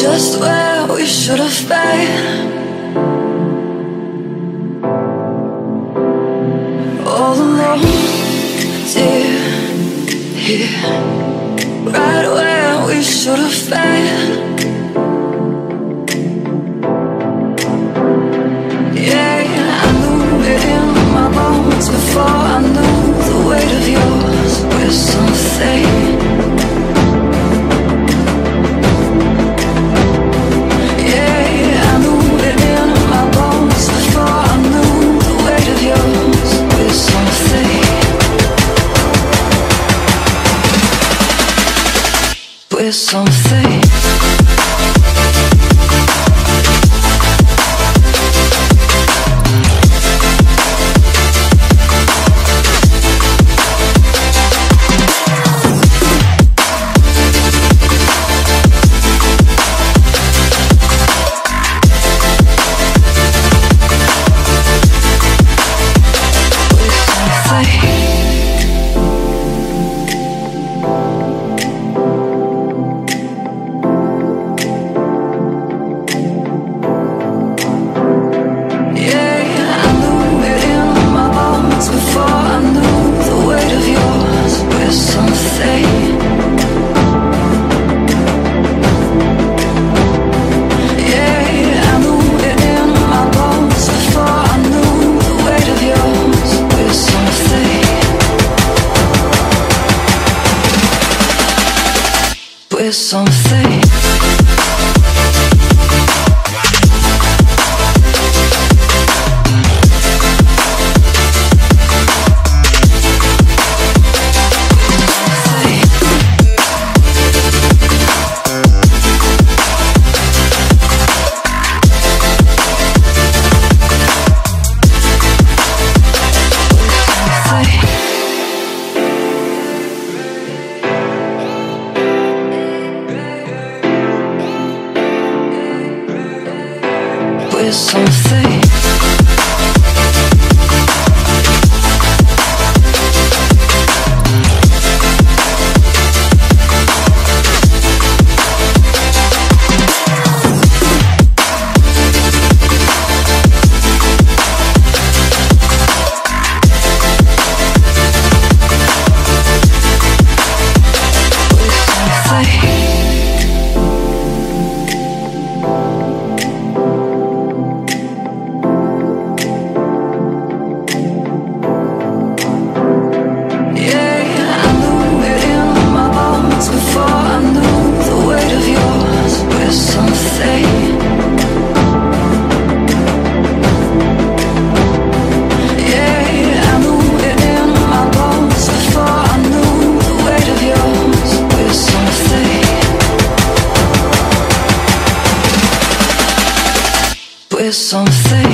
just where we should have been. All alone, dear, here, right where we should have been. Yeah, I knew it in my bones before I knew the weight of yours. We're something. We're something. We're something. We're something. We're something.